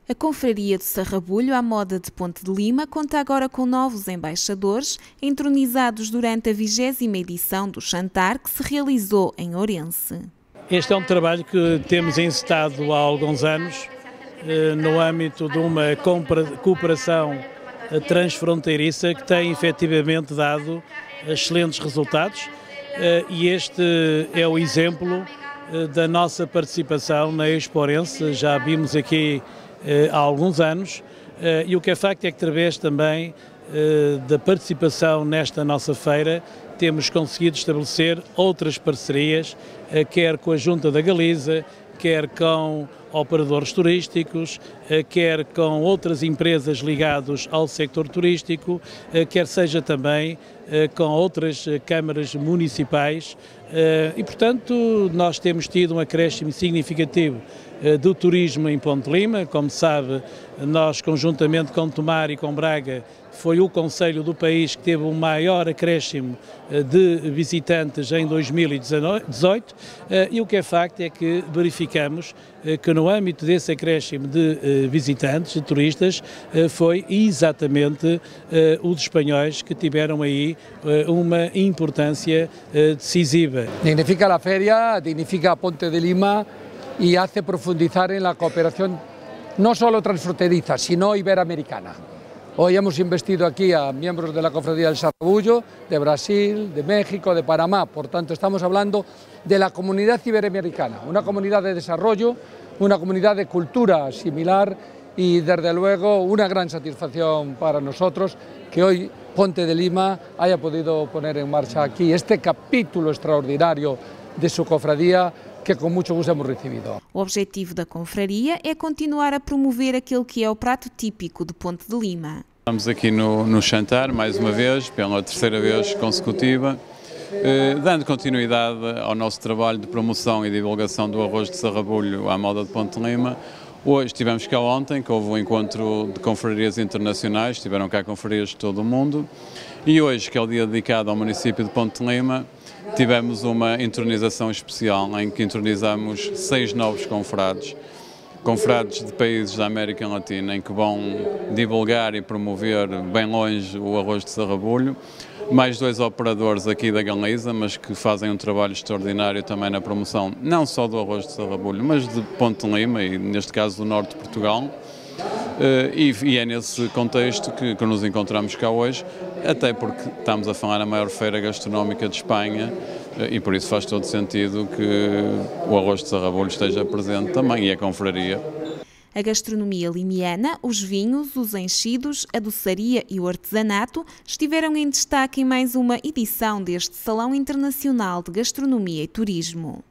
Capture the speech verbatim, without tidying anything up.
A Confraria de Sarrabulho à moda de Ponte de Lima conta agora com novos embaixadores, entronizados durante a vigésima edição do Chantar, que se realizou em Ourense. Este é um trabalho que temos encetado há alguns anos, no âmbito de uma cooperação transfronteiriça que tem efetivamente dado excelentes resultados, e este é o exemplo da nossa participação na Expo Ourense. Já vimos aqui há alguns anos, e o que é facto é que através também da participação nesta nossa feira temos conseguido estabelecer outras parcerias, quer com a Junta da Galiza, quer com operadores turísticos, quer com outras empresas ligadas ao sector turístico, quer seja também com outras câmaras municipais, e portanto nós temos tido um acréscimo significativo do turismo em Ponte de Lima. Como sabe, nós conjuntamente com Tomar e com Braga foi o concelho do país que teve o maior acréscimo de visitantes em dois mil e dezoito, e o que é facto é que verificamos que no âmbito desse acréscimo de visitantes, de turistas, foi exatamente os espanhóis que tiveram aí uma importância decisiva. Dignifica a feria, dignifica a Ponte de Lima y hace profundizar en la cooperación no solo transfronteriza, sino iberoamericana. Hoy hemos investido aquí a miembros de la Cofradía del Sarrabullo, de Brasil, de México, de Panamá. Por tanto, estamos hablando de la comunidad iberoamericana, una comunidad de desarrollo, una comunidad de cultura similar y, desde luego, una gran satisfacción para nosotros que hoy Ponte de Lima haya podido poner en marcha aquí este capítulo extraordinario de su cofradía, que com muito gosto hemos recebido. O objetivo da confraria é continuar a promover aquele que é o prato típico de Ponte de Lima. Estamos aqui no, no Chantar, mais uma vez, pela terceira vez consecutiva, eh, dando continuidade ao nosso trabalho de promoção e divulgação do arroz de Sarrabulho à moda de Ponte de Lima. Hoje estivemos cá ontem, que houve um encontro de confrarias internacionais, estiveram cá confrarias de todo o mundo, e hoje, que é o dia dedicado ao município de Ponte de Lima, tivemos uma entronização especial em que entronizamos seis novos confrades, confrades de países da América Latina, em que vão divulgar e promover bem longe o arroz de Sarrabulho. Mais dois operadores aqui da Galiza, mas que fazem um trabalho extraordinário também na promoção, não só do arroz de Sarrabulho, mas de Ponte de Lima e, neste caso, do norte de Portugal. Uh, e, e é nesse contexto que, que nos encontramos cá hoje, até porque estamos a falar na maior feira gastronómica de Espanha, uh, e por isso faz todo sentido que o arroz de Sarrabulho esteja presente também, e a confraria. A gastronomia limiana, os vinhos, os enchidos, a doçaria e o artesanato estiveram em destaque em mais uma edição deste Salão Internacional de Gastronomia e Turismo.